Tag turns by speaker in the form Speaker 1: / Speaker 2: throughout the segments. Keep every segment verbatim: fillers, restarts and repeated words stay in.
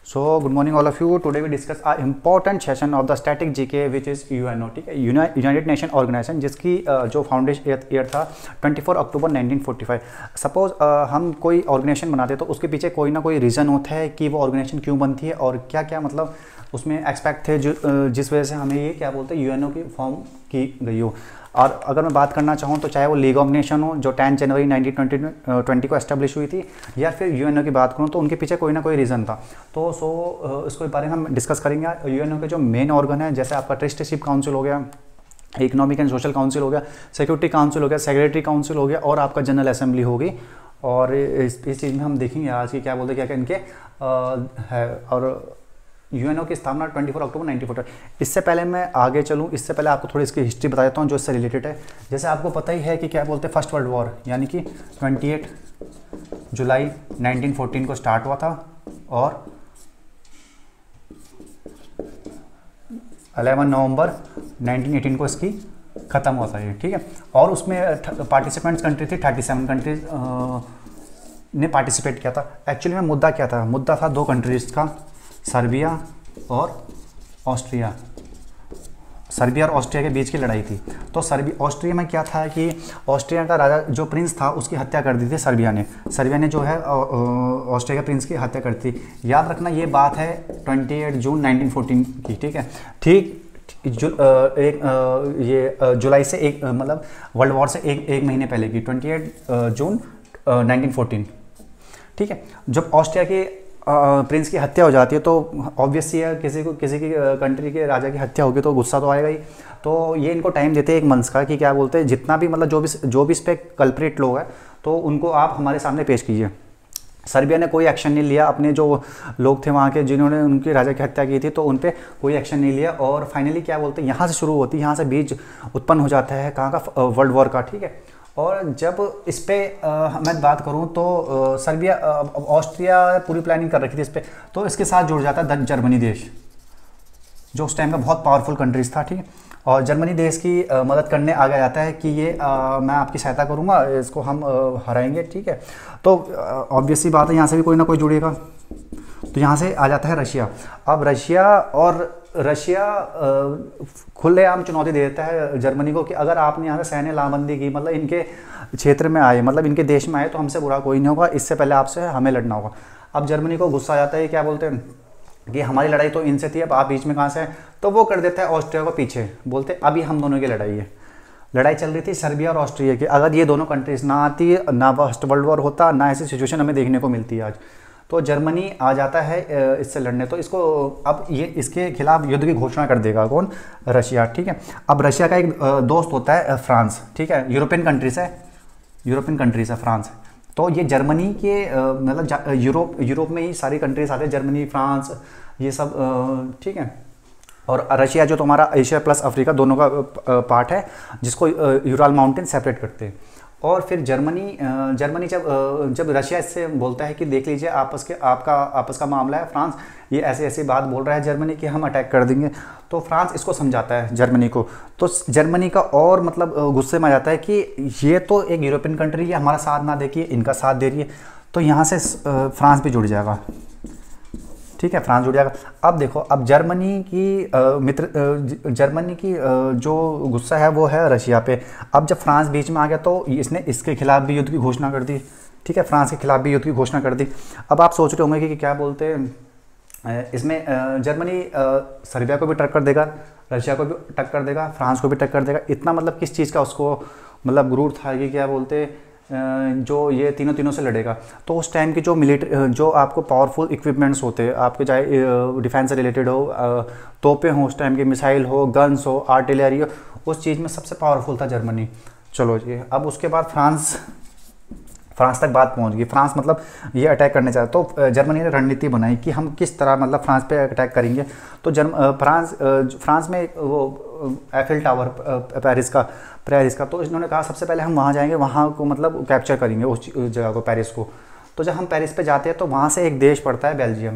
Speaker 1: So good morning all of you. Today we discuss a important session of the static G K which is U N O, ठीक है, united nation organisation, जिसकी uh, जो foundation year था चौबीस October nineteen forty five. Suppose uh, हम कोई organisation बनाते हैं तो उसके पीछे कोई ना कोई रीज़न होता है कि वो ऑर्गेनाइजेशन क्यों बनती है और क्या क्या मतलब उसमें एक्सपेक्ट थे जो uh, जिस वजह से हमें ये क्या बोलते हैं यूएनओ की फॉर्म की गई हो। और अगर मैं बात करना चाहूँ तो चाहे वो लीग ऑफ नेशन हो जो टेन जनवरी नाइनटीन ट्वेंटी को एस्टेब्लिश हुई थी, या फिर यूएनओ की बात करूँ तो उनके पीछे कोई ना कोई रीज़न था। तो सो इसके बारे में हम डिस्कस करेंगे। यूएनओ के जो मेन ऑर्गन है, जैसे आपका ट्रस्टीशिप काउंसिल हो गया, इकोनॉमिक एंड सोशल काउंसिल हो गया, सिक्योरिटी काउंसिल हो गया, सेक्रेटरी काउंसिल हो गया और आपका जनरल असेंबली होगी। और इस इस चीज़ में हम देखेंगे आज की क्या बोलते हैं क्या क्या इनके आ, है। और यूएनओ की स्थापना चौबीस अक्टूबर नाइनटीन फोर्टी फाइव। इससे पहले मैं आगे चलूँ, इससे पहले आपको थोड़ी इसकी हिस्ट्री बता देता हूँ जो इससे रिलेटेड है। जैसे आपको पता ही है कि क्या बोलते हैं फर्स्ट वर्ल्ड वॉर, यानी कि अट्ठाईस जुलाई नाइनटीन फोर्टीन को स्टार्ट हुआ था और ग्यारह नवंबर नाइनटीन एटीन को इसकी ख़त्म हुआ था ये, ठीक है। और उसमें पार्टिसिपेंट्स कंट्री थी सैंतीस कंट्रीज ने पार्टिसिपेट किया था। एक्चुअली में मुद्दा क्या था? मुद्दा था दो कंट्रीज का, सर्बिया और ऑस्ट्रिया। सर्बिया और ऑस्ट्रिया के बीच की लड़ाई थी। तो सर्बिया ऑस्ट्रिया में क्या था कि ऑस्ट्रिया का राजा जो प्रिंस था उसकी हत्या कर दी थी सर्बिया ने। सर्बिया ने जो है ऑस्ट्रिया के प्रिंस की हत्या कर दी थी। याद रखना ये बात है अट्ठाईस जून नाइनटीन फोर्टीन की, ठीक है। ठीक जु, एक ये जुलाई से एक मतलब वर्ल्ड वॉर से एक एक महीने पहले की अट्ठाईस जून नाइनटीन फोर्टीन, ठीक है। जब ऑस्ट्रिया के प्रिंस की हत्या हो जाती है तो ऑब्वियस ही है, किसी को किसी की कंट्री के राजा की हत्या होगी तो गुस्सा तो आएगा ही। तो ये इनको टाइम देते हैं एक मंथ का कि क्या बोलते हैं जितना भी मतलब जो भी जो भी इस पर कल्प्रेट लोग हैं तो उनको आप हमारे सामने पेश कीजिए। सर्बिया ने कोई एक्शन नहीं लिया, अपने जो लोग थे वहाँ के जिन्होंने उनके राजा की हत्या की थी तो उन पर कोई एक्शन नहीं लिया। और फाइनली क्या बोलते हैं यहाँ से शुरू होती है, यहाँ से बीज उत्पन्न हो जाता है कहाँ का, वर्ल्ड वॉर का, ठीक है। और जब इस पर मैं बात करूं तो आ, सर्बिया ऑस्ट्रिया पूरी प्लानिंग कर रखी थी इस पर, तो इसके साथ जुड़ जाता है जर्मनी देश जो उस टाइम का बहुत पावरफुल कंट्रीज था, ठीक है। और जर्मनी देश की आ, मदद करने आगे जाता है कि ये आ, मैं आपकी सहायता करूंगा, इसको हम आ, हराएंगे, ठीक है। तो ऑब्वियसली बात है यहाँ से भी कोई ना कोई जुड़ेगा। तो यहाँ से आ जाता है रशिया। अब रशिया और रशिया खुलेआम चुनौती दे देता है जर्मनी को कि अगर आपने यहाँ से सैन्य लामबंदी की, मतलब इनके क्षेत्र में आए, मतलब इनके देश में आए तो हमसे बुरा कोई नहीं होगा, इससे पहले आपसे हमें लड़ना होगा। अब जर्मनी को गुस्सा आ जाता है, क्या बोलते हैं कि हमारी लड़ाई तो इनसे थी, अब आप बीच में कहाँ से हैं? तो वो कर देता है ऑस्ट्रिया को पीछे, बोलते अभी हम दोनों की लड़ाई है। लड़ाई चल रही थी सर्बिया और ऑस्ट्रिया की। अगर ये दोनों कंट्रीज ना आती, ना फर्स्ट वर्ल्ड वॉर होता, ना ऐसी सिचुएशन हमें देखने को मिलती है आज। तो जर्मनी आ जाता है इससे लड़ने, तो इसको अब ये इसके खिलाफ युद्ध की घोषणा कर देगा कौन? रशिया, ठीक है। अब रशिया का एक दोस्त होता है फ्रांस, ठीक है, यूरोपियन कंट्रीज है, यूरोपियन कंट्रीज है फ्रांस। तो ये जर्मनी के मतलब यूरोप यूरोप में ही सारी कंट्रीज आते हैं, जर्मनी, फ्रांस, ये सब, ठीक है। और रशिया जो तुम्हारा एशिया प्लस अफ्रीका दोनों का पार्ट है, जिसको यूराल माउंटेन सेपरेट करते हैं। और फिर जर्मनी जर्मनी जब जब रशिया इससे बोलता है कि देख लीजिए आपस के आपका आपस का मामला है, फ्रांस ये ऐसी ऐसी बात बोल रहा है जर्मनी कि हम अटैक कर देंगे, तो फ्रांस इसको समझाता है जर्मनी को। तो जर्मनी का और मतलब गुस्से में आ जाता है कि ये तो एक यूरोपियन कंट्री है, हमारा साथ ना देखिए, इनका साथ दे रही है। तो यहाँ से फ्रांस भी जुड़ जाएगा, ठीक है, फ्रांस जुड़ जाएगा। अब देखो, अब जर्मनी की आ, मित्र आ, जर्मनी की आ, जो गुस्सा है वो है रशिया पे। अब जब फ्रांस बीच में आ गया तो इसने इसके खिलाफ भी युद्ध की घोषणा कर दी, ठीक है, फ्रांस के खिलाफ भी युद्ध की घोषणा कर दी। अब आप सोच रहे होंगे कि, कि क्या बोलते हैं इसमें जर्मनी सर्बिया को भी टक्कर देगा, रशिया को भी टक्कर देगा, फ्रांस को भी टक्कर देगा। इतना मतलब किस चीज़ का उसको मतलब गुरूर था कि क्या बोलते जो ये तीनों तीनों से लड़ेगा। तो उस टाइम की जो मिलिट्री जो आपको पावरफुल इक्विपमेंट्स होते हैं आपके, चाहे डिफेंस से रिलेटेड हो, तोपें हो उस टाइम की, मिसाइल हो, गन्स हो, आर्टिलरी हो, उस चीज़ में सबसे पावरफुल था जर्मनी। चलो जी, अब उसके बाद फ्रांस फ्रांस तक बात पहुंच गई। फ्रांस मतलब ये अटैक करने चाहता, तो जर्मनी ने रणनीति बनाई कि हम किस तरह मतलब फ्रांस पे अटैक करेंगे। तो जर्म फ्रांस फ्रांस में वो एफिल टावर पेरिस का पेरिस का तो इन्होंने कहा सबसे पहले हम वहाँ जाएंगे, वहाँ को मतलब कैप्चर करेंगे उस जगह को, पेरिस को। तो जब हम पेरिस पे जाते हैं तो वहाँ से एक देश पड़ता है बेल्जियम,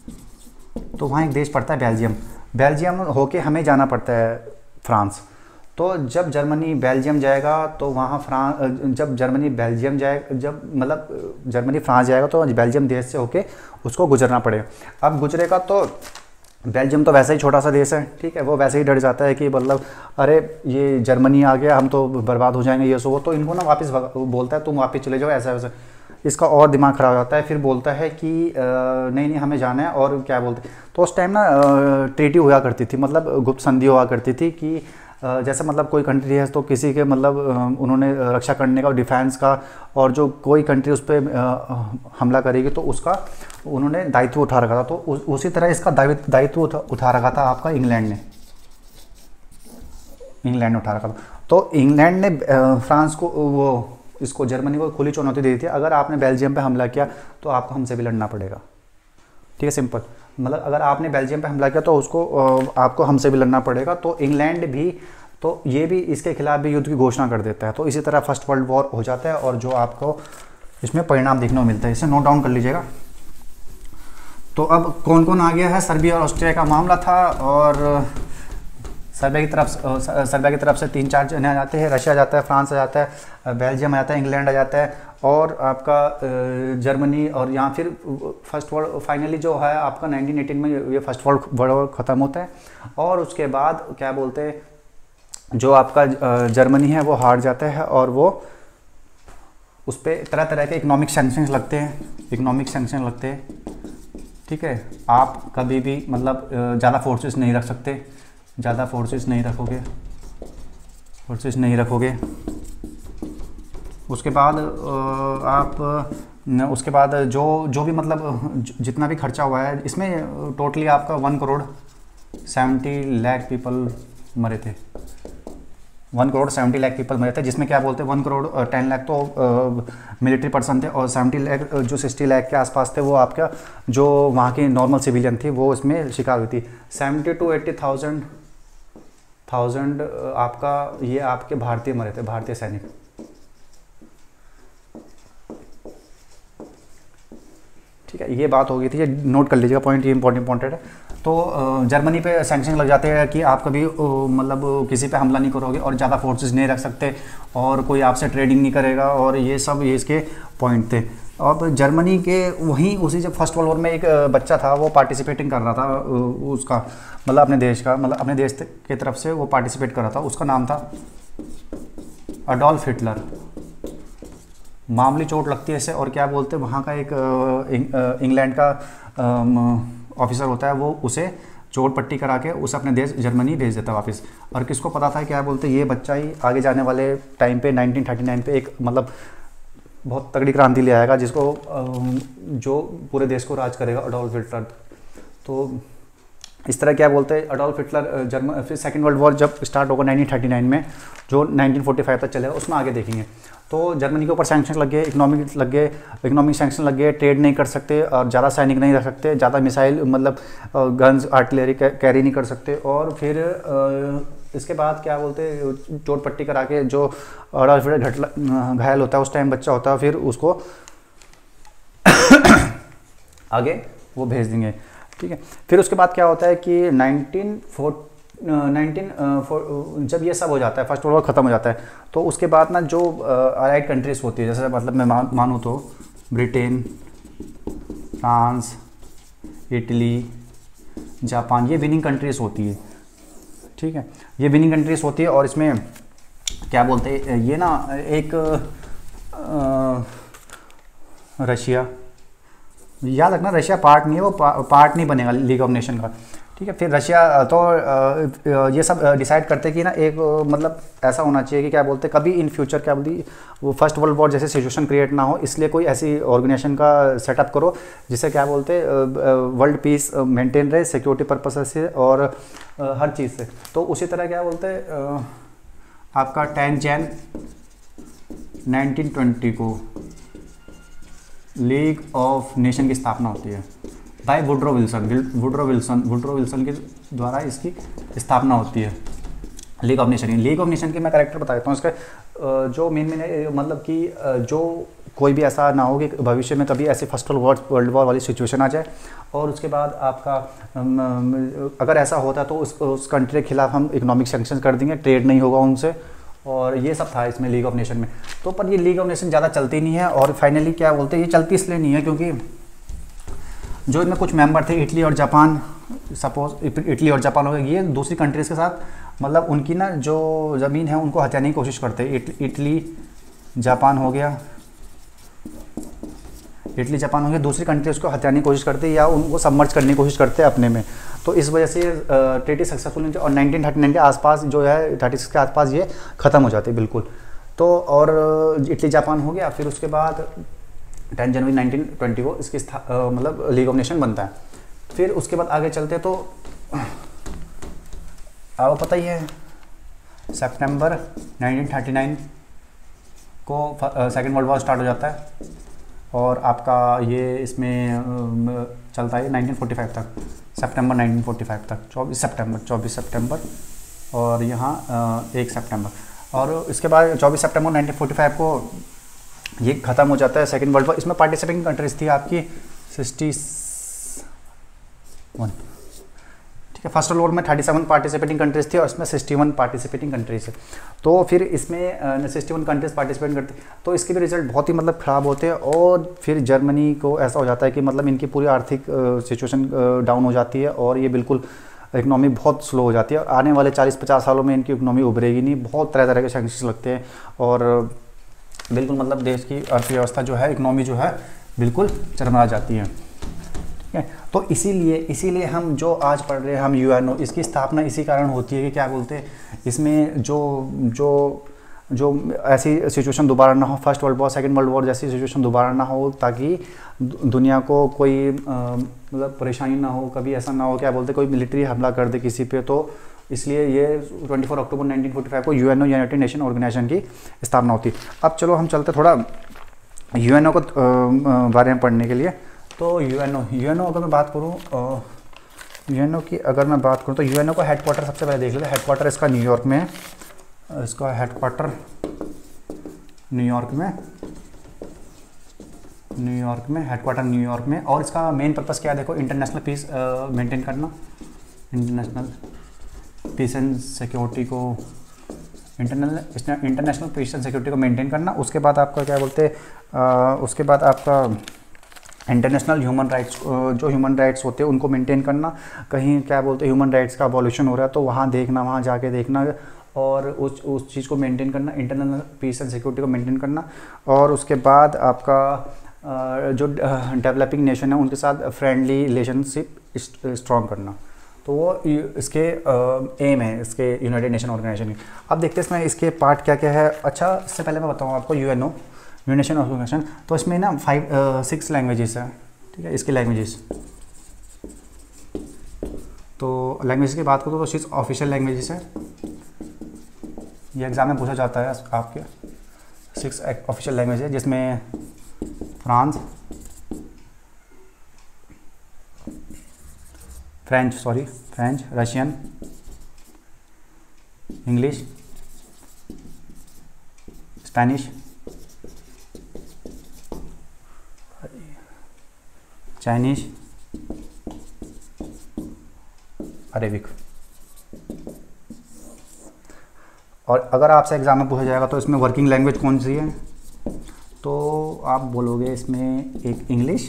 Speaker 1: तो वहाँ एक देश पड़ता है बेल्जियम। बेल्जियम होके हमें जाना पड़ता है फ्रांस। तो जब जर्मनी बेल्जियम जाएगा तो वहाँ फ्रांस, जब जर्मनी बेल्जियम जाए जब मतलब जर्मनी फ्रांस जाएगा तो बेल्जियम देश से होके उसको गुजरना पड़ेगा। अब गुजरेगा तो बेल्जियम तो वैसे ही छोटा सा देश है, ठीक है, वो वैसे ही डर जाता है कि मतलब अरे ये जर्मनी आ गया हम तो बर्बाद हो जाएंगे ये सो वो, तो इनको ना वापस बोलता है तुम वापस चले जाओ ऐसा वैसा। इसका और दिमाग खराब हो जाता है, फिर बोलता है कि नहीं नहीं हमें जाना है और क्या बोलते। तो उस टाइम ना ट्रीटी हुआ करती थी, मतलब गुप्त संधि हुआ करती थी कि जैसे मतलब कोई कंट्री है तो किसी के मतलब उन्होंने रक्षा करने का, डिफेंस का, और जो कोई कंट्री उस पर हमला करेगी तो उसका उन्होंने दायित्व उठा रखा था। तो उस, उसी तरह इसका दायित्व उठा, उठा रखा था आपका इंग्लैंड ने, इंग्लैंड ने उठा रखा था। तो इंग्लैंड ने फ्रांस को वो इसको जर्मनी को खुली चुनौती दी थी, अगर आपने बेल्जियम पे हमला किया तो आपको हमसे भी लड़ना पड़ेगा, ठीक है, सिंपल। मतलब अगर आपने बेल्जियम पे हमला किया तो उसको आपको हमसे भी लड़ना पड़ेगा। तो इंग्लैंड भी, तो ये भी इसके खिलाफ भी युद्ध की घोषणा कर देता है। तो इसी तरह फर्स्ट वर्ल्ड वॉर हो जाता है और जो आपको इसमें परिणाम देखने को मिलता है, इसे नोट डाउन कर लीजिएगा। तो अब कौन कौन आ गया है, सर्बिया और ऑस्ट्रिया का मामला था, और सर्बिया की तरफ सर्बिया की तरफ से तीन चार जने आ जाते हैं, रशिया आ जाता है, फ्रांस आ जाता है, बेल्जियम आ जाता है, इंग्लैंड आ जाता है, और आपका जर्मनी, और यहाँ फिर फर्स्ट वर्ल्ड फाइनली जो है आपका नाइनटीन एटीन में ये फर्स्ट वर्ल्ड वॉर ख़त्म होता है। और उसके बाद क्या बोलते हैं, जो आपका जर्मनी है वो हार जाता है और वो उस पर तरह तरह के इकोनॉमिक सैंक्शंस लगते हैं, इकोनॉमिक सैंक्शन लगते हैं, ठीक है। आप कभी भी मतलब ज़्यादा फोर्सेस नहीं रख सकते, ज़्यादा फोर्सेस नहीं रखोगे, फोर्सेस नहीं रखोगे। उसके बाद आप उसके बाद जो जो भी मतलब जितना भी खर्चा हुआ है इसमें टोटली आपका one crore seventy lakh people मरे थे, one crore seventy lakh people मरे थे, जिसमें क्या बोलते हैं वन करोड़ टेन लाख तो मिलिट्री पर्सन थे और सेवेंटी लाख जो सिक्सटी लाख के आसपास थे वो आपका जो वहाँ की नॉर्मल सिविलियन थी वो इसमें शिकार हुई थी। Seventy two eighty thousand thousand आपका ये आपके भारतीय मरे थे, भारतीय सैनिक। ठीक है, ये बात हो गई थी, ये नोट कर लीजिएगा पॉइंट, ये इंपॉर्टेंट इंपॉर्टेंट है। तो जर्मनी पे सैंक्शन लग जाते हैं कि आप कभी मतलब किसी पे हमला नहीं करोगे और ज़्यादा फोर्सेस नहीं रख सकते और कोई आपसे ट्रेडिंग नहीं करेगा, और ये सब ये इसके पॉइंट थे। अब जर्मनी के वहीं उसी जब फर्स्ट वर्ल्ड वॉर में एक बच्चा था वो पार्टिसिपेटिंग कर रहा था उसका मतलब अपने देश का मतलब अपने देश की तरफ से वो पार्टिसिपेट कर रहा था, उसका नाम था अडोल्फ हिटलर। मामूली चोट लगती है इसे, और क्या बोलते हैं वहाँ का एक इंग्लैंड का ऑफिसर होता है वो उसे चोट पट्टी करा के उसे अपने देश जर्मनी भेज देता है वापस। और किसको पता था क्या बोलते ये बच्चा ही आगे जाने वाले टाइम पे नाइनटीन थर्टी नाइन पे एक मतलब बहुत तगड़ी क्रांति ले आएगा जिसको जो पूरे देश को राज करेगा, अडोल्फ हिटलर। तो इस तरह क्या बोलते हैं अडोल्फ हिटलर जर्मन फिर सेकेंड वर्ल्ड वॉर जब स्टार्ट होगा नाइनटीन थर्टी नाइन में जो नाइनटीन फोर्टी फाइव तक चलेगा उसमें आगे देखेंगे। तो जर्मनी के ऊपर सैंक्शन लग गए, इकोनॉमिक लग गए, इकोनॉमिक सैंक्शन लग गए, ट्रेड नहीं कर सकते और ज़्यादा सैनिक नहीं रख सकते, ज़्यादा मिसाइल मतलब गन्स आर्टिलरी कैरी नहीं कर सकते। और फिर इसके बाद क्या बोलते चोट पट्टी करा के जो अडोल्फ हिटलर घायल होता है उस टाइम बच्चा होता है फिर उसको आगे वो भेज देंगे, ठीक है। फिर उसके बाद क्या होता है कि नाइनटीन फोर नाइनटीन जब ये सब हो जाता है फर्स्ट वर्ल्ड वॉर ख़त्म हो जाता है तो उसके बाद ना जो अलाइड कंट्रीज होती है जैसे मतलब मैं मान मानूँ तो ब्रिटेन, फ्रांस, इटली, जापान, ये विनिंग कंट्रीज होती है, ठीक है, ये विनिंग कंट्रीज होती है। और इसमें क्या बोलते हैं ये ना एक आ, रशिया, याद रखना रशिया पार्ट नहीं है, वो पा, पार्ट नहीं बनेगा लीग ऑफ नेशन का, ठीक है। फिर रशिया तो ये सब डिसाइड करते कि ना एक मतलब ऐसा होना चाहिए कि क्या बोलते कभी इन फ्यूचर क्या बोलती वो फर्स्ट वर्ल्ड वॉर जैसे सिचुएशन क्रिएट ना हो, इसलिए कोई ऐसी ऑर्गेनाइजेशन का सेटअप करो जिससे क्या बोलते वर्ल्ड पीस मेंटेन रहे सिक्योरिटी पर्पस से और हर चीज़ से। तो उसी तरह क्या बोलते आपका टेन जैन नाइनटीन ट्वेंटी को लीग ऑफ नेशन की स्थापना होती है by Woodrow Wilson Woodrow Wilson Woodrow Wilson के द्वारा इसकी स्थापना होती है लीग ऑफ नेशन की। लीग ऑफ नेशन के मैं करेक्टर बता देता हूँ इसका जो मेन मेन मतलब कि जो कोई भी ऐसा ना हो कि भविष्य में कभी ऐसे फर्स्ट वर्ल्ड वर्ल्ड वॉर वाली सिचुएशन आ जाए। और उसके बाद आपका अगर ऐसा होता है तो उस उस कंट्री के खिलाफ हम इकोनॉमिक सैंक्शन कर देंगे, ट्रेड नहीं होगा उनसे। और ये सब था इसमें लीग ऑफ नेशन में। तो पर ये लीग ऑफ नेशन ज़्यादा चलती नहीं है। और फाइनली क्या बोलते हैं, ये चलती इसलिए नहीं है क्योंकि जो इनमें कुछ मेंबर थे इटली और जापान, सपोज इटली और जापान हो गए, ये दूसरी कंट्रीज़ के साथ मतलब उनकी ना जो ज़मीन है उनको हथियाने की कोशिश करते हैं। इटली जापान हो गया, इटली जापान हो गया, दूसरी कंट्रीज़ को हथियाने की कोशिश करते हैं या उनको सबमर्ज करने की कोशिश करते हैं अपने में। तो इस वजह से ट्रीटी सक्सेसफुल नहीं थी और नाइनटीन थर्टी नाइन के आसपास जो है थर्टी सिक्स के आसपास ये ख़त्म हो जाती है बिल्कुल। तो और इटली जापान हो गया, फिर उसके बाद टेन जनवरी नाइनटीन ट्वेंटी को इसकी मतलब लीग ऑफ नेशन बनता है। फिर उसके बाद आगे चलते तो आपको पता ही है सितंबर नाइनटीन थर्टी नाइन को सेकेंड वर्ल्ड वॉर स्टार्ट हो जाता है और आपका ये इसमें चलता है नाइनटीन फोर्टी फाइव तक, सितंबर नाइनटीन फोर्टी फाइव तक, चौबीस सितंबर चौबीस सितंबर और यहाँ एक सितंबर। और इसके बाद चौबीस सितंबर नाइनटीन फोर्टी फाइव को ये ख़त्म हो जाता है सेकेंड वर्ल्ड वॉर। इसमें पार्टिसिपेटिंग कंट्रीज थी आपकी सिक्सटी वन, ठीक है। फर्स्ट वर्ल्ड वॉर में थर्टी सेवन पार्टिसिपेटिंग कंट्रीज थी और इसमें सिक्सटी वन पार्टिसिपेटिंग कंट्रीज है। तो फिर इसमें सिक्सटी वन कंट्रीज पार्टिसिपेट करते, तो इसके भी रिजल्ट बहुत ही मतलब ख़राब होते हैं। और फिर जर्मनी को ऐसा हो जाता है कि मतलब इनकी पूरी आर्थिक सिचुएशन डाउन हो जाती है और ये बिल्कुल इकनॉमी बहुत स्लो हो जाती है। आने वाले चालीस पचास सालों में इनकी इकनॉमी उभरेगी नहीं, बहुत तरह तरह के सैंक्शंस लगते हैं और बिल्कुल मतलब देश की अर्थव्यवस्था जो है, इकनॉमी जो है बिल्कुल चरमरा जाती है, ठीक है। तो इसीलिए इसीलिए हम जो आज पढ़ रहे हैं हम यूएनओ, इसकी स्थापना इसी कारण होती है कि क्या बोलते हैं इसमें जो जो जो ऐसी सिचुएशन दोबारा ना हो, first world war second world war जैसी सिचुएशन दोबारा ना हो, ताकि दुनिया को कोई मतलब परेशानी ना हो, कभी ऐसा ना हो क्या बोलते कोई मिलिट्री हमला कर दे किसी पे। तो इसलिए ये चौबीस अक्टूबर नाइनटीन फोर्टी फाइव को यूएनओ यूनाइटेड नेशन ऑर्गेनाइजेशन की स्थापना होती है। अब चलो हम चलते थोड़ा यूएनओ को बारे में पढ़ने के लिए। तो यूएनओ यूएनओ अगर मैं बात करूँ यूएनओ की अगर मैं बात करूँ तो यूएनओ का हेडक्वार्टर सबसे पहले देख लेते हैं। हेडक्वार्टर इसका न्यूयॉर्क में है, इसका हेडक्वार्टर न्यूयॉर्क में न्यूयॉर्क में हेडक्वार्टर न्यूयॉर्क में। और इसका मेन पर्पस क्या है देखो, इंटरनेशनल पीस मेंटेन करना, इंटरनेशनल पीस एंड सिक्योरिटी को internal international peace and security को मेंटेन करना। उसके बाद आपका क्या बोलते हैं, उसके बाद आपका इंटरनेशनल ह्यूमन राइट्स, जो ह्यूमन राइट्स होते हैं उनको मेंटेन करना। कहीं क्या बोलते हैं ह्यूमन राइट्स का अबॉलिशन हो रहा है तो वहाँ देखना, वहाँ जाके देखना और उस उस चीज़ को मेंटेन करना, इंटरनल पीस एंड सिक्योरिटी को मेंटेन करना। और उसके बाद आपका जो डेवलपिंग नेशन है उनके साथ फ्रेंडली रिलेशनशिप स्ट्रॉन्ग करना। तो वो इसके एम है इसके यूनाइटेड नेशन ऑर्गेनाइजेशन की। अब देखते हैं इसमें इसके पार्ट क्या क्या है। अच्छा, इससे पहले मैं बताऊँ आपको यूएनओ यूनाइटेड नेशन ऑर्गेनाइजेशन, तो इसमें ना फाइव सिक्स लैंग्वेजेस है, ठीक है। इसकी लैंग्वेजेस तो लैंग्वेज की बात करूँ तो सिक्स ऑफिशियल लैंग्वेजेस है, ये एग्ज़ाम में पूछा जाता है आपके। सिक्स ऑफिशियल लैंग्वेज है जिसमें France French sorry French Russian, English, Spanish, Chinese, Arabic. और अगर आपसे एग्ज़ाम में पूछा जाएगा तो इसमें वर्किंग लैंग्वेज कौन सी है, तो आप बोलोगे इसमें एक इंग्लिश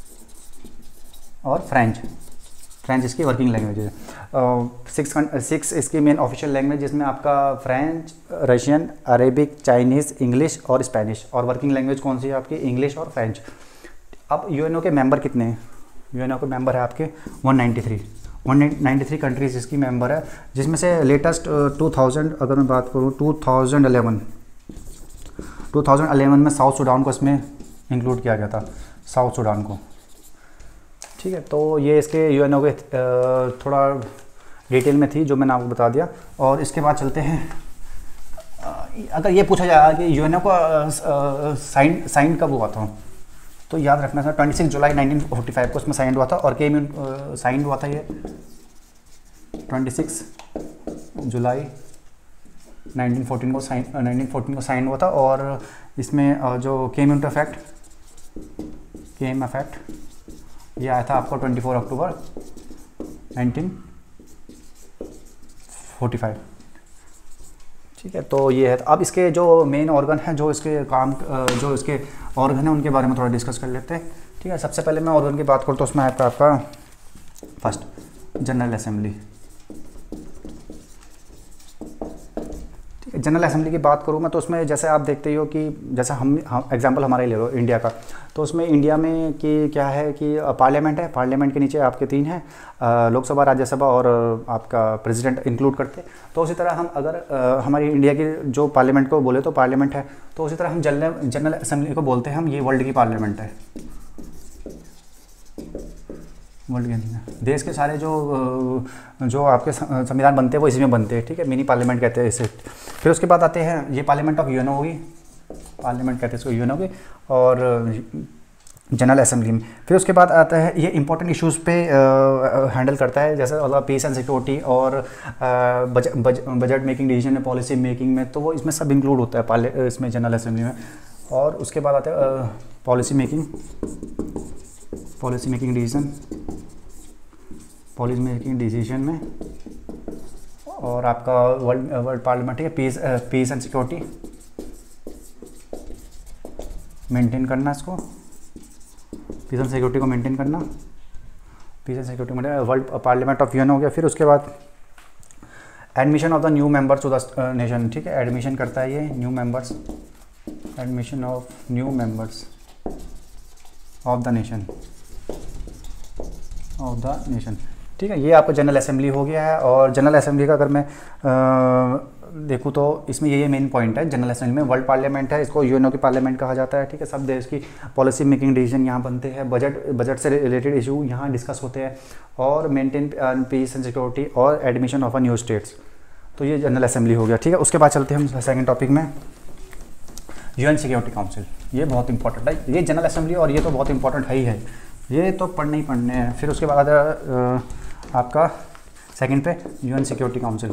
Speaker 1: और फ्रेंच। फ्रेंच इसकी वर्किंग लैंग्वेज है। सिक्स सिक्स इसकी मेन ऑफिशियल लैंग्वेज जिसमें आपका French, Russian, Arabic, Chinese, English और स्पेनिश। और वर्किंग लैंग्वेज कौन सी है आपकी, इंग्लिश और फ्रेंच। अब यूएनओ के मेंबर कितने हैं, यूएनओ के मेंबर है आपके one ninety three one ninety three countries इसकी मेंबर है, जिसमें से लेटेस्ट टू थाउजेंड अगर मैं बात करूँ two thousand eleven two thousand eleven में साउथ सूडान को इसमें इंक्लूड किया गया था, साउथ सूडान को, ठीक है। तो ये इसके यूएनओ के थोड़ा डिटेल में थी जो मैंने आपको बता दिया। और इसके बाद चलते हैं, अगर ये पूछा जाए कि यूएनओ को साइन साइन कब हुआ था, तो याद रखना था छब्बीस जुलाई नाइनटीन फोर्टी फाइव को इसमें साइन हुआ था। और के में साइन हुआ था ये छब्बीस जुलाई नाइनटीन फोर्टीन को साइन नाइनटीन फोर्टीन को साइन हुआ था। और इसमें जो came into effect came effect ये आया था आपको twenty four October nineteen forty five. ठीक है, तो ये है। अब इसके जो मेन ऑर्गन हैं, जो इसके काम जो इसके ऑर्गन हैं उनके बारे में थोड़ा डिस्कस कर लेते हैं। ठीक है, सबसे पहले मैं ऑर्गन की बात करूँ तो उसमें आता है आपका फर्स्ट जनरल असेंबली। ठीक है, जनरल असेंबली की बात करूँ मैं तो उसमें जैसे आप देखते ही हो कि जैसा हम हम एग्जांपल हमारे ले लो इंडिया का, तो उसमें इंडिया में कि क्या है कि पार्लियामेंट है, पार्लियामेंट के नीचे आपके तीन हैं, लोकसभा, राज्यसभा और आपका प्रेसिडेंट इंक्लूड करते। तो उसी तरह हम अगर आ, हमारी इंडिया की जो पार्लियामेंट को बोले तो पार्लियामेंट है, तो उसी तरह हम जनरल जनरल असेंबली को बोलते हैं हम ये वर्ल्ड की पार्लियामेंट है। वर्ल्ड के देश के सारे जो जो आपके संविधान बनते हैं वो इसी में बनते हैं। ठीक है, मिनी पार्लियामेंट कहते हैं इसे। फिर उसके बाद आते हैं ये पार्लियामेंट ऑफ यूएन होगी, पार्लियामेंट कहते हैं इसको यूएन होगी, और जनरल असेंबली में। फिर उसके बाद आता है ये इंपॉर्टेंट इश्यूज़ पे हैंडल करता है, जैसे मतलब पीस एंड सिक्योरिटी और budget budge, budget making, decision में, पॉलिसी मेकिंग में, तो वो इसमें सब इंक्लूड होता है पार्ले इसमें जनरल असेंबली में। और उसके बाद आता है policy making policy making decision policy making decision में, और आपका वर्ल्ड वर्ल्ड पार्लियामेंट है peace peace and security maintain करना, इसको पीस एंड सिक्योरिटी को मेंटेन करना, पीस एंड सिक्योरिटी में वर्ल्ड पार्लियामेंट ऑफ यूएन हो गया। फिर उसके बाद admission of the new members to the nation. ठीक है, एडमिशन करता है ये new members, admission of new members of the nation of the nation ठीक है, ये आपका जनरल असेंबली हो गया है। और जनरल असेंबली का अगर मैं देखूँ तो इसमें ये ये मेन पॉइंट है जनरल असेंबली में। वर्ल्ड पार्लियामेंट है, इसको यूएनओ की पार्लियामेंट कहा जाता है। ठीक है, सब देश की पॉलिसी मेकिंग डिसीजन यहाँ बनते हैं, बजट बजट से रिलेटेड इशू यहाँ डिस्कस होते हैं, और मेंटेन पीस एंड सिक्योरिटी और admission of a new states. तो ये जनरल असेंबली हो गया। ठीक है, उसके बाद चलते हैं हम सेकेंड टॉपिक में, यूएन सिक्योरिटी काउंसिल। ये बहुत इंपॉर्टेंट है, ये जनरल असेंबली और ये तो बहुत इंपॉर्टेंट है ही है, ये तो पढ़ने ही पढ़ने हैं। फिर उसके बाद आपका सेकंड पे यूएन सिक्योरिटी काउंसिल,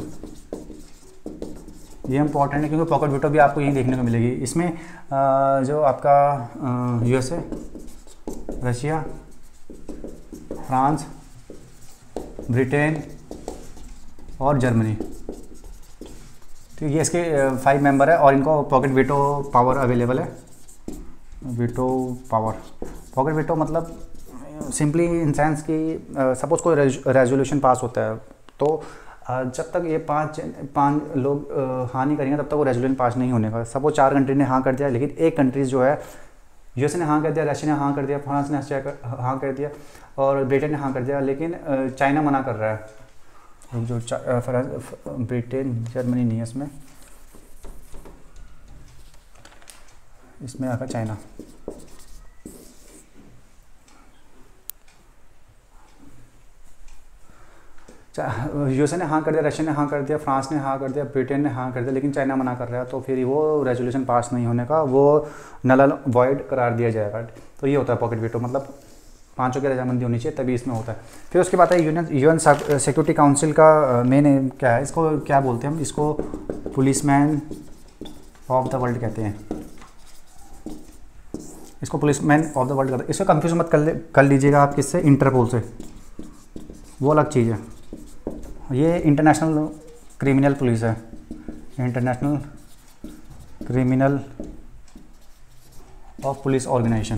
Speaker 1: ये इंपॉर्टेंट है क्योंकि पॉकेट वीटो भी आपको यही देखने को मिलेगी। इसमें जो आपका यूएसए, रशिया, फ्रांस, ब्रिटेन और जर्मनी, तो ये इसके फाइव मेंबर है और इनको पॉकेट वीटो पावर अवेलेबल है। वीटो पावर, पॉकेट वीटो मतलब सिंपली इन सेंस कि सपोज कोई रेजोल्यूशन पास होता है तो जब तक ये पांच पांच लोग हाँ नहीं करेंगे तब तक वो रेजोल्यूशन पास नहीं होने का। सपोज चार कंट्री ने हाँ कर दिया, लेकिन एक कंट्रीज जो है, यूएसए ने हाँ कर दिया, रशिया ने हाँ कर दिया, फ्रांस ने हाँ कर दिया और ब्रिटेन ने हाँ कर दिया, लेकिन चाइना मना कर रहा है। जो ब्रिटेन, जर्मनी नहीं है इसमें, इसमें आकर चाइना। यूएसए ने हाँ कर दिया, रशिया ने हाँ कर दिया, फ्रांस ने हाँ कर दिया, ब्रिटेन ने हाँ कर दिया, लेकिन चाइना मना कर रहा है, तो फिर वो रेजोल्यूशन पास नहीं होने का, वो नल वॉइड करार दिया जाएगा। तो ये होता है पॉकेट वीटो, मतलब पांचों की रजामंदी होनी चाहिए तभी इसमें होता है। फिर उसके बाद है यूएन यूएन सिक्योरिटी काउंसिल का मेन क्या है, इसको क्या बोलते हैं हम, इसको पुलिसमैन ऑफ द वर्ल्ड कहते हैं, इसको पुलिसमैन ऑफ द वर्ल्ड कहते हैं। इसको कंफ्यूज मत कर, कर लीजिएगा आप किससे, इंटरपोल से, वो अलग चीज़ है। ये इंटरनेशनल क्रिमिनल पुलिस है, international criminal of police organization,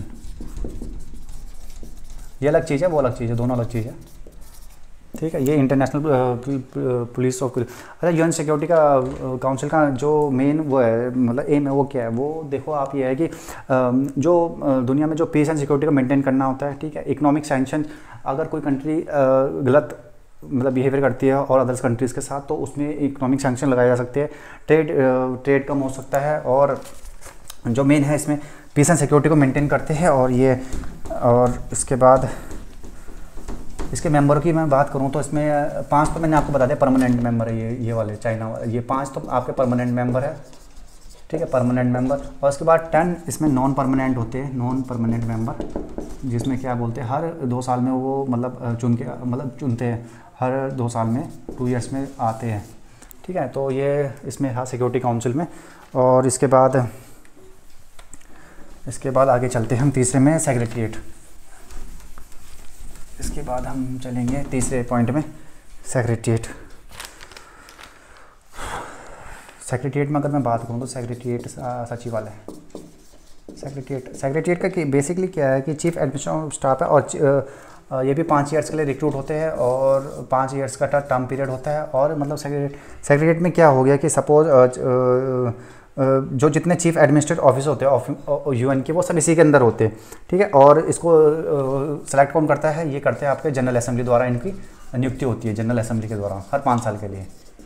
Speaker 1: ये अलग चीज़ है, वो अलग चीज़ है, दोनों अलग चीज़ है। ठीक है, ये इंटरनेशनल पुलिस ऑफ। अच्छा, यूएन सिक्योरिटी का काउंसिल का जो मेन वो है, मतलब एम है, वो क्या है, वो देखो आप, ये है कि जो दुनिया में जो पीस एंड सिक्योरिटी को मेंटेन करना होता है। ठीक है, इकोनॉमिक सैंक्शन, अगर कोई कंट्री गलत मतलब बिहेवियर करती है और अदर्स कंट्रीज़ के साथ, तो उसमें इकोनॉमिक सैंक्शन लगाए जा सकते हैं, ट्रेड ट्रेड कम हो सकता है, और जो मेन है इसमें पीस एंड सिक्योरिटी को मेंटेन करते हैं। और ये और इसके बाद इसके मेंबर की मैं बात करूं तो इसमें पांच तो मैंने आपको बता दिया परमानेंट मेंबर है, ये ये वाले चाइना वाले, ये पांच तो आपके परमानेंट मेंबर है। ठीक है, परमानेंट मेंबर। और उसके बाद टेन इसमें नॉन परमानेंट होते हैं, नॉन परमानेंट मेंबर, जिसमें क्या बोलते हैं, हर दो साल में वो मतलब चुन के मतलब चुनते हैं, हर दो साल में, टू ईयर्स में आते हैं। ठीक है। तो ये इसमें था सिक्योरिटी काउंसिल में। और इसके बाद इसके बाद आगे चलते हैं हम तीसरे में, सेक्रेटरीट। इसके बाद हम चलेंगे तीसरे पॉइंट में, सेक्रेटरीट। सेक्रेटरीट में अगर मैं बात करूँ तो सेक्रेटरीट सचिवालय, सेक्रेटरीट सेक्रेटरीट का बेसिकली क्या है कि चीफ एडमिनिस्ट्रेटिव स्टाफ है, और ये भी पाँच ईयर्स के लिए रिक्रूट होते हैं और पाँच ईयर्स का टर्म पीरियड होता है। और मतलब सेक्रेटरीट सेक्रेटरीट में क्या हो गया कि सपोज जो जितने चीफ एडमिनिस्ट्रेटिव ऑफिस होते हैं यूएन के, वो सब इसी के अंदर होते हैं, ठीक है। और इसको सेलेक्ट कौन करता है, ये करते हैं आपके जनरल असेंबली द्वारा, इनकी नियुक्ति होती है जनरल असेंबली के द्वारा हर पाँच साल के लिए।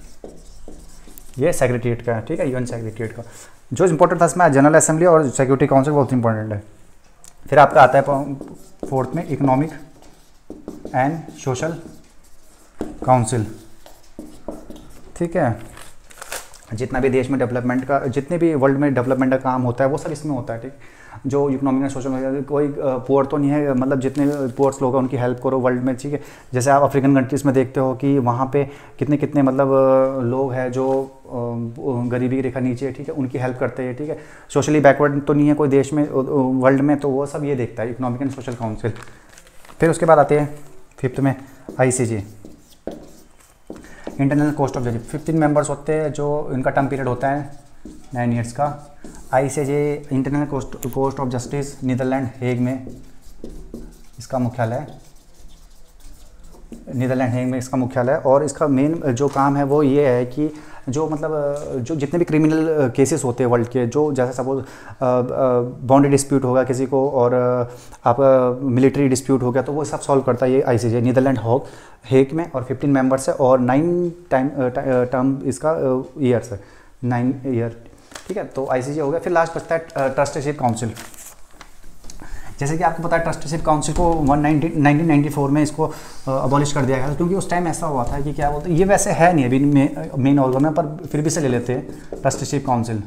Speaker 1: ये सेक्रेटरीट का है, ठीक है, यूएन सेक्रेटरीट का। जो इंपॉर्टेंट था इसमें जनरल असेंबली और सिक्योरिटी काउंसिल बहुत इंपॉर्टेंट है। फिर आपका आता है फोर्थ में इकोनॉमिक एंड सोशल काउंसिल, ठीक है। जितना भी देश में डेवलपमेंट का, जितने भी वर्ल्ड में डेवलपमेंट का काम होता है वो सब इसमें होता है, ठीक। जो इकोनॉमिक एंड सोशल, कोई पुअर तो नहीं है, मतलब जितने पुअर्स लोग हैं उनकी हेल्प करो वर्ल्ड में, ठीक है। जैसे आप अफ्रीकन कंट्रीज़ में देखते हो कि वहाँ पे कितने कितने मतलब लोग हैं जो गरीबी की रेखा नीचे है, ठीक है, उनकी हेल्प करते हैं, ठीक है। सोशली बैकवर्ड तो नहीं है कोई देश में वर्ल्ड में, तो वो सब ये देखता है इकोनॉमिक एंड सोशल काउंसिल। फिर उसके बाद आते हैं फिफ्थ में I C J, internal court of जज। फिफ्टीन मेंबर्स होते हैं जो इनका टर्म पीरियड होता है नाइन ईयर्स का। I C J internal court court of justice, Netherland Hague में इसका मुख्यालय है, नीदरलैंड हेग में इसका मुख्यालय है। और इसका मेन जो काम है वो ये है कि जो मतलब जो जितने भी क्रिमिनल केसेस होते हैं वर्ल्ड के, जो जैसे सपोज बाउंड्री डिस्प्यूट होगा किसी को, और आप मिलिट्री डिस्प्यूट हो गया, तो वो सब सॉल्व करता है ये आईसीजे नीदरलैंड हॉग हेग में। और फिफ्टीन मेंबर्स है और नाइन टाइम टर्म इसका ईयर्स है, नाइन ईयर, ठीक है। तो आईसीजे हो गया। फिर लास्ट बचता है ट्रस्टीशिप काउंसिल। जैसे कि आपको पता है ट्रस्टीशिप काउंसिल को नाइनटीन नाइंटी फोर में इसको अबॉलिश कर दिया गया था, क्योंकि उस टाइम ऐसा हुआ था कि क्या बोलते हैं, ये वैसे है नहीं अभी मेन ऑर्गन में, पर फिर भी से ले लेते हैं ट्रस्टीशिप काउंसिल।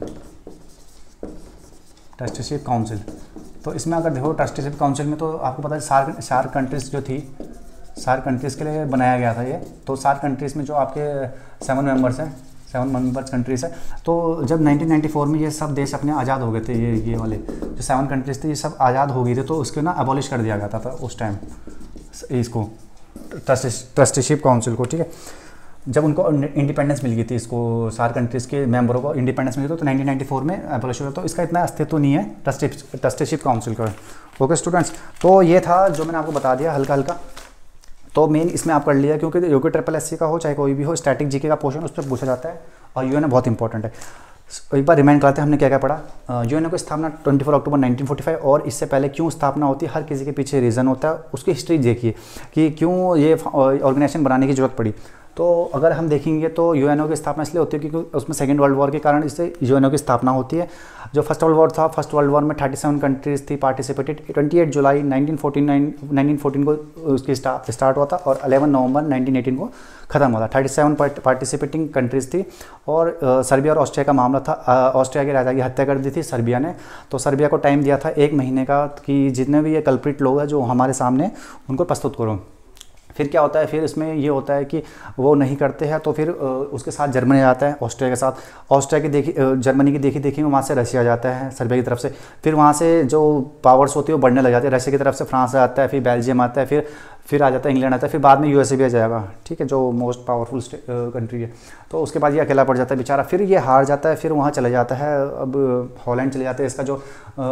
Speaker 1: ट्रस्टीशिप काउंसिल तो इसमें अगर देखो ट्रस्टीशिप काउंसिल में तो आपको पता है सार्क सार्क कंट्रीज़ जो थी, सार्क कंट्रीज़ के लिए बनाया गया था ये। तो सार्क कंट्रीज़ में जो आपके सेवन मेंबर्स हैं, सेवन मेंबर्स कंट्रीज़ है। तो जब नाइनटीन नाइंटी फोर में ये सब देश अपने आज़ाद हो गए थे, ये ये वाले जो सेवन कंट्रीज़ थे ये सब आज़ाद हो गए थे, तो उसके ना अबॉलिश कर दिया गया था, था उस टाइम इसको ट्रस्टीशिप काउंसिल को, ठीक है। जब उनको इंडिपेंडेंस मिल गई थी, इसको सार्क कंट्रीज़ के मेंबरों को इंडिपेंडेंस मिली थी, तो नाइनटीन नाइंटी फोर में अबॉलिश हुआ। तो इसका इतना अस्तित्व नहीं है ट्रस्टी ट्रस्टीशिप काउंसिल का। ओके स्टूडेंट्स, तो ये था जो मैंने आपको बता दिया हल्का हल्का। तो मेन इसमें आप कर लिया, क्योंकि यूके ट्रिपल एस सी का हो चाहे कोई भी हो, स्टैटिक जीके का पोर्शन उस पर पूछा जाता है, और यूएनओ बहुत इंपॉर्टेंट है। एक बार रिमाइंड कराते हैं हमने क्या क्या पढ़ा। यूएनओ की स्थापना चौबीस अक्टूबर नाइनटीन फोर्टी फाइव, और इससे पहले क्यों स्थापना होती है, हर किसी के पीछे रीज़न होता है, उसकी हिस्ट्री देखिए कि क्यों ये ऑर्गेनाइजेशन बनाने की जरूरत पड़ी। तो अगर हम देखेंगे तो यूएनओ की स्थापना इसलिए होती है क्योंकि उसमें सेकेंड वर्ल्ड वॉर के कारण इससे यूएनओ की स्थापना होती है। जो फर्स्ट वर्ल्ड वॉर था, फर्स्ट वर्ल्ड वॉर में थर्टी सेवन कंट्रीज़ थी पार्टिसिपेटेड। अट्ठाईस जुलाई nineteen forty nine nineteen fourteen को उसकी स्टार्ट हुआ था, और ग्यारह नवंबर नाइनटीन एटीन को ख़त्म हुआ था। थर्टी सेवन पार्टिसिपेटिंग कंट्रीज़ थी। और सर्बिया और ऑस्ट्रिया का मामला था। ऑस्ट्रिया के राजा की हत्या कर दी थी सर्बिया ने, तो सर्बिया को टाइम दिया था एक महीने का कि जितने भी ये कल्प्रिट लोग हैं जो हमारे सामने, उनको प्रस्तुत करो। फिर क्या होता है, फिर इसमें ये होता है कि वो नहीं करते हैं, तो फिर उसके साथ जर्मनी आता है, ऑस्ट्रिया के साथ। ऑस्ट्रिया की देखी जर्मनी की देखी देखी में वहाँ से रशिया जाता है सर्बिया की तरफ से। फिर वहाँ से जो पावर्स होती है वो बढ़ने लग जाती है। रशिया की तरफ से फ्रांस आता है, फिर बेल्जियम आता है, फिर फिर आ जाता है इंग्लैंड आता है, फिर बाद में यूएसए भी आ जाएगा, ठीक है, जो मोस्ट पावरफुल कंट्री है। तो उसके बाद ये अकेला पड़ जाता है बेचारा, फिर ये हार जाता है, फिर वहाँ चले जाता है, अब हॉलैंड चले जाता है। इसका जो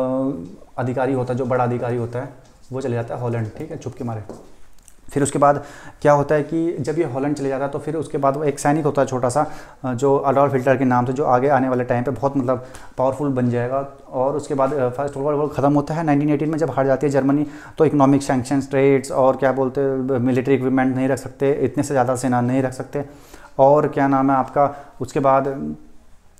Speaker 1: अधिकारी होता है, जो बड़ा अधिकारी होता है, वो चले जाता है हॉलैंड, ठीक है, चुप के मारे। फिर उसके बाद क्या होता है कि जब ये हॉलैंड चले जाता है, तो फिर उसके बाद वो एक सैनिक होता है छोटा सा, जो अडोल्फ हिटलर के नाम से, जो आगे आने वाले टाइम पे बहुत मतलब पावरफुल बन जाएगा। और उसके बाद फर्स्ट वर्ल्ड वॉर खत्म होता है नाइनटीन एटीन में, जब हार जाती है जर्मनी, तो इकोनॉमिक सैंक्शंस, ट्रेड्स, और क्या बोलते हैं, मिलिट्री इक्विपमेंट नहीं रख सकते, इतने से ज़्यादा सेना नहीं रख सकते। और क्या नाम है आपका, उसके बाद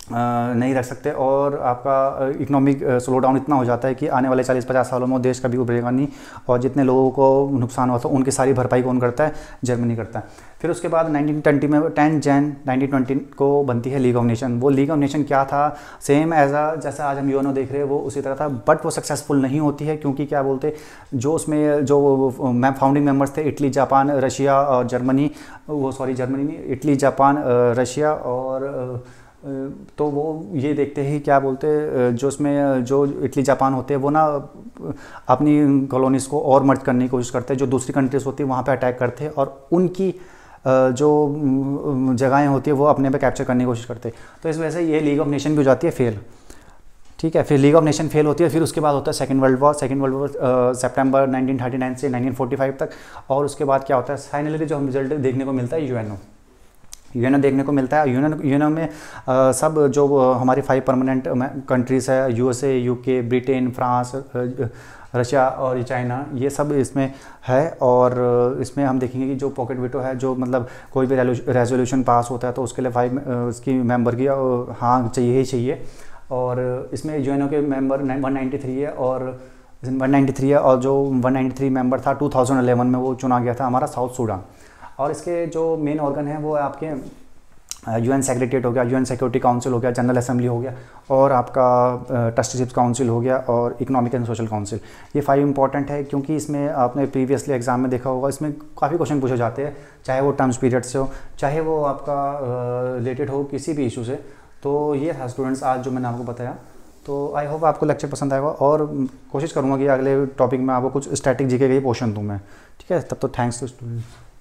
Speaker 1: नहीं रख सकते, और आपका इकोनॉमिक स्लो डाउन इतना हो जाता है कि आने वाले चालीस पचास सालों में देश कभी उभरेगा नहीं, और जितने लोगों को नुकसान हुआ था उनकी सारी भरपाई कौन करता है? जर्मनी करता है। फिर उसके बाद नाइनटीन ट्वेंटी में टेन जैन नाइनटीन ट्वेंटी को बनती है लीग ऑफ नेशन। वो लीग ऑफ नेशन क्या था? सेम एज अ जैसा आज हम यूएनओ देख रहे हैं वो उसी तरह था, बट वो सक्सेसफुल नहीं होती है, क्योंकि क्या बोलते जो उसमें जो फाउंडिंग मेंबर्स थे इटली, जापान, रशिया और जर्मनी, वो सॉरी जर्मनी नहीं, इटली, जापान, रशिया और तो वो ये देखते ही क्या बोलते जो उसमें जो इटली जापान होते हैं वो ना अपनी कॉलोनीज़ को और मर्ज करने की कोशिश करते हैं, जो दूसरी कंट्रीज़ होती है वहाँ पे अटैक करते हैं और उनकी जो जगहें होती है वो अपने पे कैप्चर करने की कोशिश करते हैं। तो इस वजह से ये लीग ऑफ नेशन भी हो जाती है फेल। ठीक है, फिर लीग ऑफ नेशन फेल होती है। फिर उसके बाद होता है second world war. Second world war सितंबर नाइनटीन थर्टी नाइन से नाइनटीन फोर्टी फाइव तक, और उसके बाद क्या होता है फाइनली जो हम रिजल्ट देखने को मिलता है यूएनओ यूएनओ देखने को मिलता है। यूएनओ यूएनओ में आ, सब जो हमारी फाइव परमानेंट कंट्रीज़ है, USA, UK, Britain, France, Russia और चाइना, ये सब इसमें है। और इसमें हम देखेंगे कि जो पॉकेट वीटो है, जो मतलब कोई भी रेजोल्यूशन पास होता है तो उसके लिए फाइव उसकी मेंबर की हाँ चाहिए ही चाहिए। और इसमें यूएनओ के मेंबर वन नाइन्टी थ्री है और वन नाइन्टी थ्री है और जो वन नाइन्टी थ्री मेंबर था टू थाउजेंड इलेवन में वो चुना गया था हमारा साउथ सूडान। और इसके जो मेन ऑर्गन है वो आपके यूएन सेक्रेटरीट हो गया, यूएन सिक्योरिटी काउंसिल हो गया, जनरल असेंबली हो गया, और आपका ट्रस्टीशिप्स काउंसिल हो गया, और इकोनॉमिक एंड सोशल काउंसिल। ये फाइव इंपॉर्टेंट है क्योंकि इसमें आपने प्रीवियसली एग्जाम में देखा होगा, इसमें काफ़ी क्वेश्चन पूछे जाते हैं, चाहे वो टर्म्स पीरियड से हो, चाहे वो आपका रिलेटेड हो किसी भी इशू से। तो ये था स्टूडेंट्स आज जो मैंने आपको बताया। तो आई होप आपको लेक्चर पसंद आएगा, और कोशिश करूँगा कि अगले टॉपिक में आपको कुछ स्टैटिक जीके का ही पोर्शन दूँ मैं। ठीक है, तब तो थैंक्स टू स्टूडेंट्स।